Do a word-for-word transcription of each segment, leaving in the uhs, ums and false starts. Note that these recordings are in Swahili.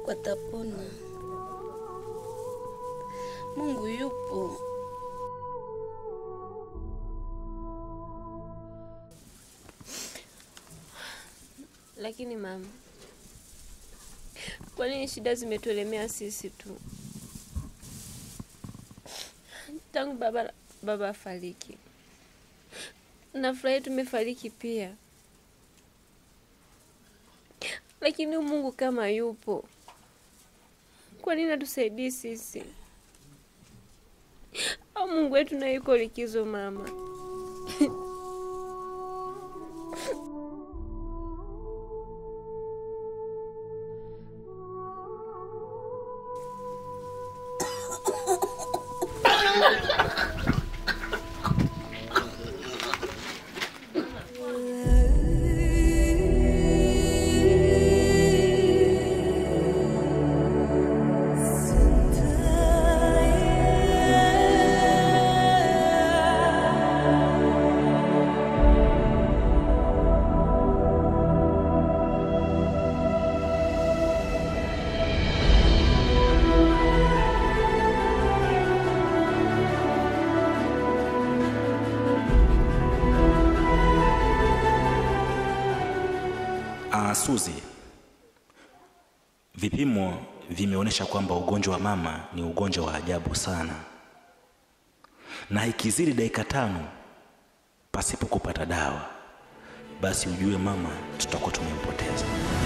yako atapona. Mungu yupo. Lakini mama, kwa nini shida zimetulemea sisi tu? Tangu baba baba fariki, nafurahi tumefariki pia. Lakini Mungu kama yupo, kwa nini atusaidie sisi? Au Mungu wetu na yuko likizo mama? Suzi, vipimo vimeonyesha kwamba ugonjwa wa mama ni ugonjwa wa ajabu sana, na ikizidi dakika tano pasipo kupata dawa, basi ujue mama tutakuwa tumempoteza.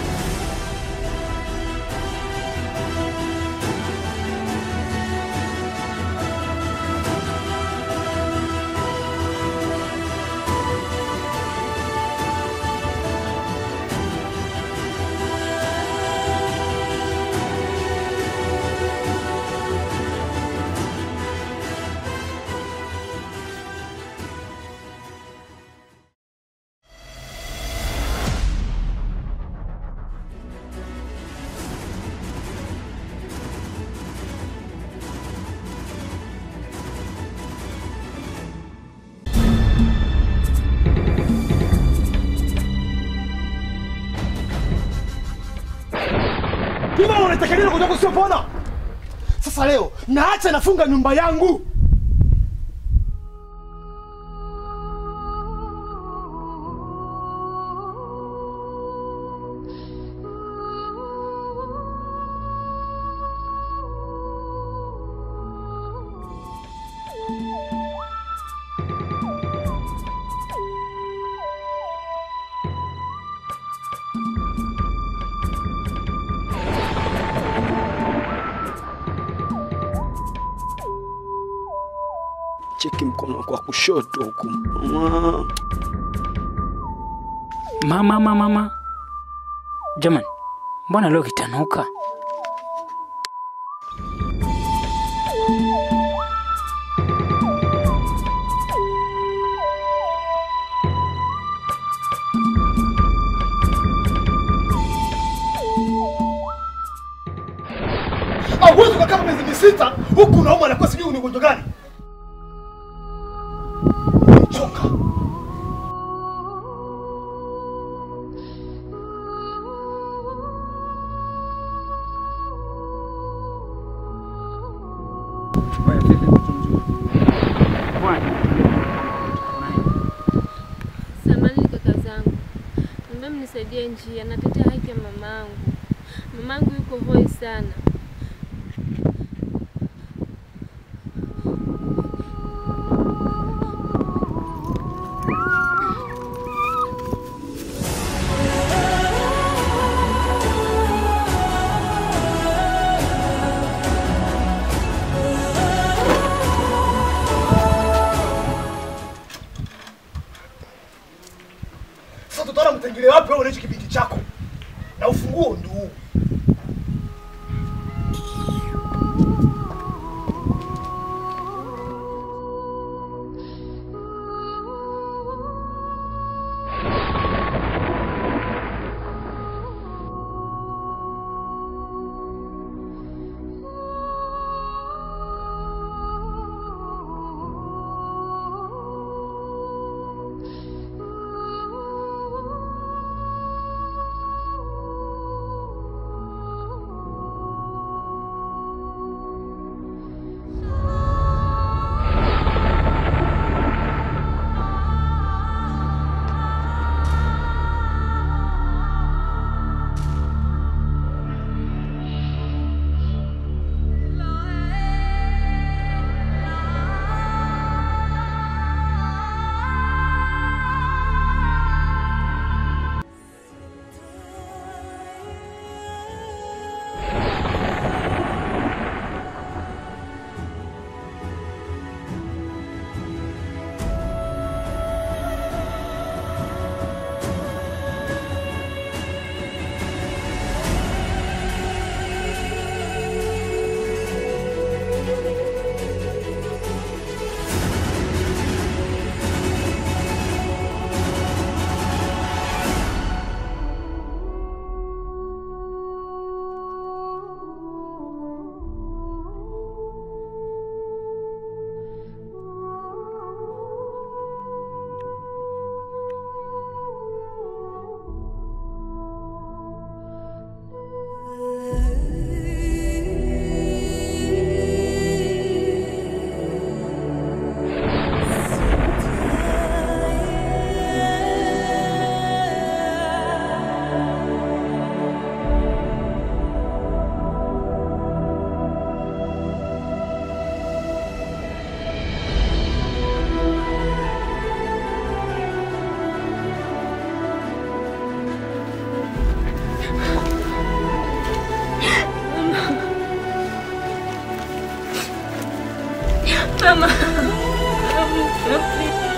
Kima unatakiwa kuja kusopona. Sasa leo naacha nafunga nyumba yangu. Cheki mkono kwa kushoto huku. Mama mama mama. Jamani, mbona leo kitanuka? Hauwezi kukaa kama miezi sita huku unauma na kwa sijui ni ugonjwa gani? Choka. Samahani kaka zangu, naomba mnisaidie njia, natetea haki ya mamangu. Mamangu yuko hoi sana. Sasa tutaona mtengile wapi wewe unaishi kibindi chako? Na ufunguo ndio huu. Mama. Mama.